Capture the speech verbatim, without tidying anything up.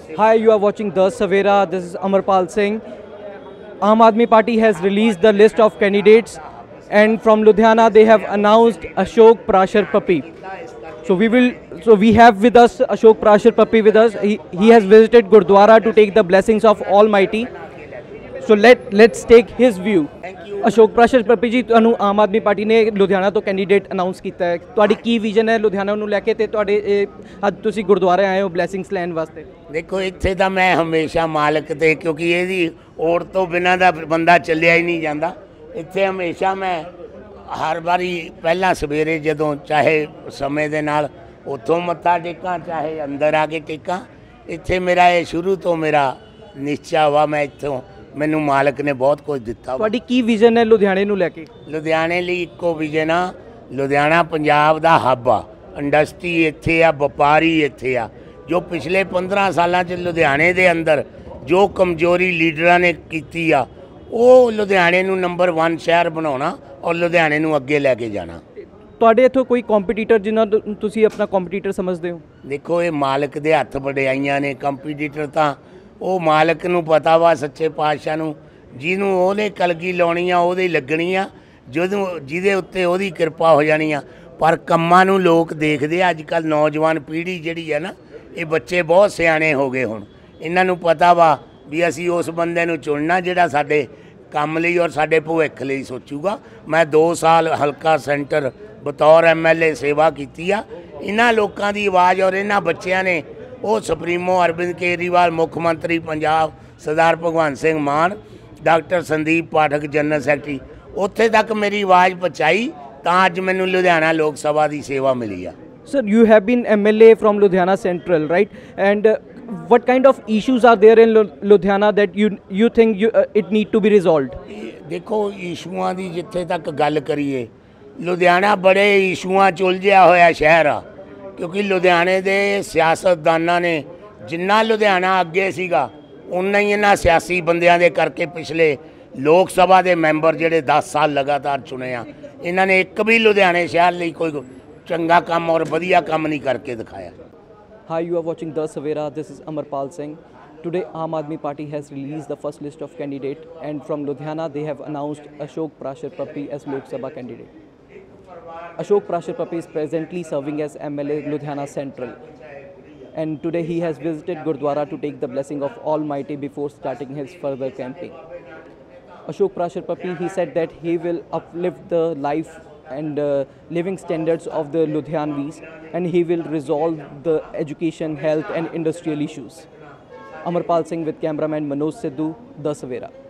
Hi, you are watching The Savera. This is Amarpal Singh. Aam Aadmi Party has released the list of candidates, and from Ludhiana they have announced Ashok Prashar Papi. So we will. So we have with us Ashok Prashar Papi with us. He, he has visited Gurdwara to take the blessings of Almighty. So let let's take his view. Ashok Parashar ਪੱਪੀ ਜੀ, ਤੁਹਾਨੂੰ Aam Aadmi party ਨੇ ਲੁਧਿਆਣਾ ਤੋਂ candidate announce ਕੀਤਾ ਹੈ। ਤੁਹਾਡੀ ਕੀ vision ਹੈ ਲੁਧਿਆਣਾ ਨੂੰ ਲੈ ਕੇ, ਤੇ ਤੁਹਾਡੇ ਅੱਜ ਤੁਸੀਂ ਗੁਰਦੁਆਰੇ ਆਏ ਹੋ ਬਲੈਸਿੰਗਸ ਲੈਣ ਵਾਸਤੇ? ਦੇਖੋ, ਇੱਥੇ ਤਾਂ ਮੈਂ ਹਮੇਸ਼ਾ ਮਾਲਕ ਤੇ, ਕਿਉਂਕਿ ਇਹਦੀ ਔੜ ਤੋਂ ਬਿਨਾਂ ਦਾ ਬੰਦਾ ਚੱਲਿਆ ਹੀ ਨਹੀਂ ਜਾਂਦਾ। ਇੱਥੇ ਹਮੇਸ਼ਾ ਮੈਂ ਹਰ ਵਾਰੀ ਪਹਿਲਾਂ ਸਵੇਰੇ ਜਦੋਂ ਚਾਹੇ ਸਮੇਂ ਦੇ ਨਾਲ ਉੱਥੋਂ ਮੱਥਾ ਟੇਕਾਂ, ਚਾਹੇ ਅੰਦਰ ਆ ਕੇ ਟੇਕਾਂ। ਇੱਥੇ ਮੇਰਾ ਇਹ ਸ਼ੁਰੂ ਤੋਂ ਮੇਰਾ ਨਿਸ਼ਚਾ ਵਾ, ਮੈਂ ਇੱਥੋਂ ਮੈਨੂੰ ਮਾਲਕ ਨੇ ਬਹੁਤ ਕੁਝ ਦਿੱਤਾ। ਤੁਹਾਡੀ ਕੀ ਵਿਜ਼ਨ ਹੈ ਲੁਧਿਆਣੇ ਨੂੰ ਲੈ ਕੇ? ਲੁਧਿਆਣੇ ਲਈ ਇੱਕੋ ਵਿਜ਼ਨ ਆ, ਲੁਧਿਆਣਾ ਪੰਜਾਬ ਦਾ ਹੱਬ ਆ, ਇੰਡਸਟਰੀ ਇੱਥੇ ਆ, ਵਪਾਰੀ ਇੱਥੇ ਆ। ਜੋ ਪਿਛਲੇ ਪੰਦਰਾਂ ਸਾਲਾਂ 'ਚ ਲੁਧਿਆਣੇ ਦੇ ਅੰਦਰ ਜੋ ਕਮਜ਼ੋਰੀ ਲੀਡਰਾਂ ਨੇ ਕੀਤੀ ਆ, ਉਹ ਲੁਧਿਆਣੇ ਨੂੰ ਨੰਬਰ ਵਨ ਸ਼ਹਿਰ ਬਣਾਉਣਾ ਔਰ ਲੁਧਿਆਣੇ ਨੂੰ ਅੱਗੇ ਲੈ ਕੇ ਜਾਣਾ। ਤੁਹਾਡੇ ਇੱਥੋਂ ਕੋਈ ਕੰਪੀਟੀਟਰ ਜਿਨ੍ਹਾਂ ਨੂੰ ਤੁਸੀਂ ਆਪਣਾ ਕੰਪੀਟੀਟਰ ਸਮਝਦੇ ਹੋ? ਦੇਖੋ, ਇਹ ਮਾਲਕ ਦੇ ਹੱਥ ਵਡਿਆਈਆਂ ਨੇ। ਕੰਪੀਟੀਟਰ ਤਾਂ ਉਹ ਮਾਲਕ ਨੂੰ ਪਤਾ ਵਾ, ਸੱਚੇ ਪਾਤਸ਼ਾਹ ਨੂੰ, ਜਿਹਨੂੰ ਉਹਨੇ ਕਲਗੀ ਲਾਉਣੀ ਆ ਉਹਦੇ ਲੱਗਣੀ ਆ, ਜਦੋਂ ਜਿਹਦੇ ਉੱਤੇ ਉਹਦੀ ਕਿਰਪਾ ਹੋ ਜਾਣੀ ਆ। ਪਰ ਕੰਮਾਂ ਨੂੰ ਲੋਕ ਦੇਖਦੇ ਆ। ਅੱਜ ਕੱਲ੍ਹ ਨੌਜਵਾਨ ਪੀੜ੍ਹੀ ਜਿਹੜੀ ਹੈ ਨਾ, ਇਹ ਬੱਚੇ ਬਹੁਤ ਸਿਆਣੇ ਹੋ ਗਏ ਹੁਣ। ਇਹਨਾਂ ਨੂੰ ਪਤਾ ਵਾ ਵੀ ਅਸੀਂ ਉਸ ਬੰਦੇ ਨੂੰ ਚੁਣਨਾ ਜਿਹੜਾ ਸਾਡੇ ਕੰਮ ਲਈ ਔਰ ਸਾਡੇ ਭਵਿੱਖ ਲਈ ਸੋਚੂਗਾ। ਮੈਂ ਦੋ ਸਾਲ ਹਲਕਾ ਸੈਂਟਰ ਬਤੌਰ ਐਮ ਐਲ ਏ ਸੇਵਾ ਕੀਤੀ ਆ। ਇਹਨਾਂ ਲੋਕਾਂ ਦੀ ਆਵਾਜ਼ ਔਰ ਇਹਨਾਂ ਬੱਚਿਆਂ ਨੇ ਉਹ ਸੁਪਰੀਮੋ ਅਰਵਿੰਦ ਕੇਜਰੀਵਾਲ, ਮੁੱਖ ਮੰਤਰੀ Punjab Sardar Bhagwant Singh Mann, doctor Sandeep Pathak general secretary, ਉੱਥੇ ਤੱਕ ਮੇਰੀ ਆਵਾਜ਼ ਪਹੁੰਚਾਈ, ਤਾਂ ਅੱਜ ਮੈਨੂੰ ਲੁਧਿਆਣਾ ਲੋਕ ਸਭਾ ਦੀ ਸੇਵਾ ਮਿਲੀ ਆ। Sir, you have been M L A from Ludhiana Central, right? And uh, what kind of issues are there in Ludhiana that you you think you, uh, it need to be resolved? ਦੇਖੋ, ਇਸ਼ੂਆਂ ਦੀ ਜਿੱਥੇ ਤੱਕ ਗੱਲ ਕਰੀਏ, ਲੁਧਿਆਣਾ ਬੜੇ ਇਸ਼ੂਆਂ 'ਚ ਉਲਝਿਆ ਹੋਇਆ ਸ਼ਹਿਰ ਆ। ਕਿਉਂਕਿ ਲੁਧਿਆਣੇ ਦੇ ਸਿਆਸਤਦਾਨਾਂ ਨੇ, ਜਿੰਨਾ ਲੁਧਿਆਣਾ ਅੱਗੇ ਸੀਗਾ ਉਨਾ ਹੀ ਇਹਨਾਂ ਸਿਆਸੀ ਬੰਦਿਆਂ ਦੇ ਕਰਕੇ ਪਿਛਲੇ ਲੋਕ ਸਭਾ ਦੇ ਮੈਂਬਰ ਜਿਹੜੇ ਦਸ ਸਾਲ ਲਗਾਤਾਰ ਚੁਣੇ ਆ, ਇਹਨਾਂ ਨੇ ਇੱਕ ਵੀ ਲੁਧਿਆਣੇ ਸ਼ਹਿਰ ਲਈ ਕੋਈ ਚੰਗਾ ਕੰਮ ਔਰ ਵਧੀਆ ਕੰਮ ਨਹੀਂ ਕਰਕੇ ਦਿਖਾਇਆ। Hi, you are watching The Savera. This is Amarpal Singh. Today, Aam Aadmi Party has released the first list of candidates, and from Ludhiana they have announced Ashok Prashar Papi as Lok Sabha candidate. Ashok Prashar Papi is presently serving as M L A Ludhiana Central, and today he has visited Gurdwara to take the blessing of Almighty before starting his further campaign. Ashok Prashar Papi, he said that he will uplift the life and uh, living standards of the Ludhianvis, and he will resolve the education, health and industrial issues. Amarpal Singh with cameraman Manoj Sidhu, The Savera.